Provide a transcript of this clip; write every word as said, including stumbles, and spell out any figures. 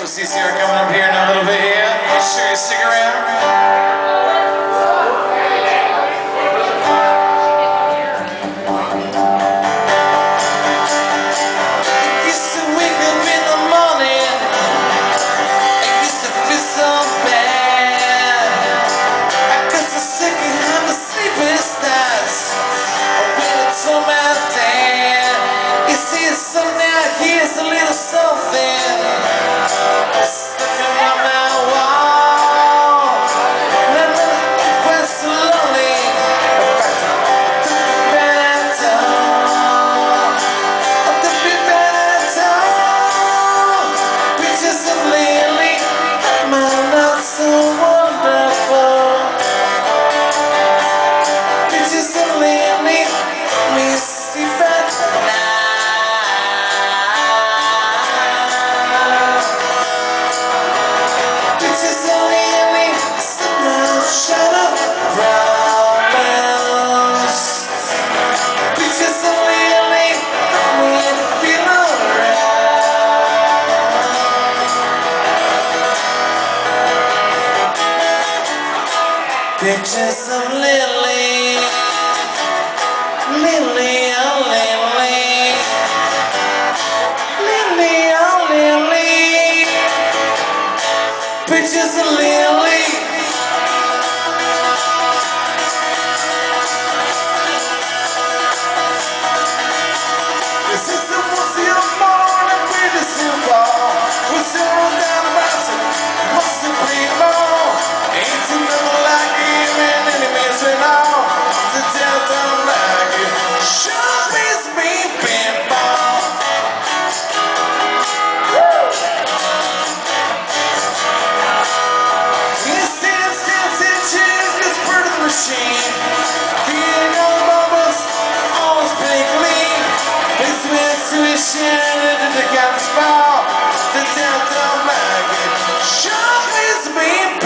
some C C R coming up here in a little bit here. Make sure you stick around. Here's a little something stuck in my mouth wall. And then it went so lonely. Back to the better. The better. Pictures of Lily, my not so wonderful. Pictures of Lily, misty fat now. Pictures of Lily, Lily, oh Lily, Lily, oh Lily, pictures of Lily. This is the museum morning with the silver. We're sitting down about it, must have been more. Ain't too little like machine. Being on the bubbles, always play clean. Place with tuition into the campus ball. The downtown market. Sure, please be